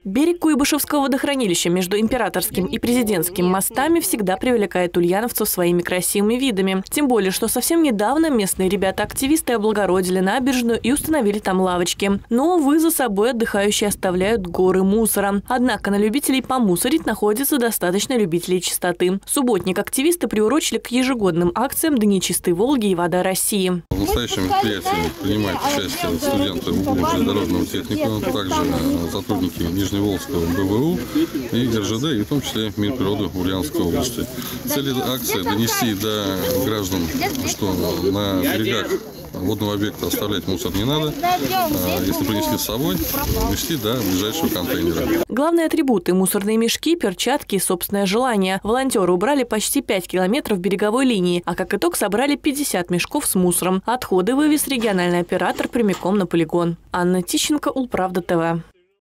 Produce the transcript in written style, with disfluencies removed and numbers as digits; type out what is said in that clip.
Берег Куйбышевского водохранилища между Императорским и Президентским мостами всегда привлекает ульяновцев своими красивыми видами. Тем более, что совсем недавно местные ребята-активисты облагородили набережную и установили там лавочки. Но, увы, за собой отдыхающие оставляют горы мусора. Однако на любителей помусорить находится достаточно любителей чистоты. Субботник активисты приурочили к ежегодным акциям «Дни чистой Волги» и «Вода России». В настоящем мероприятии принимают участие студенты железнодорожного техникума, также сотрудники Нижневолжского БВУ и РЖД, и в том числе Минприроды Ульяновской области. Цель акции – донести до граждан, что на берегах водного объекта оставлять мусор не надо. Если принесли с собой, везти до ближайшего контейнера. Главные атрибуты – мусорные мешки, перчатки и собственное желание. Волонтеры убрали почти 5 километров береговой линии, а как итог собрали 50 мешков с мусором. Отходы вывез региональный оператор прямиком на полигон. Анна Тищенко, Улправда ТВ.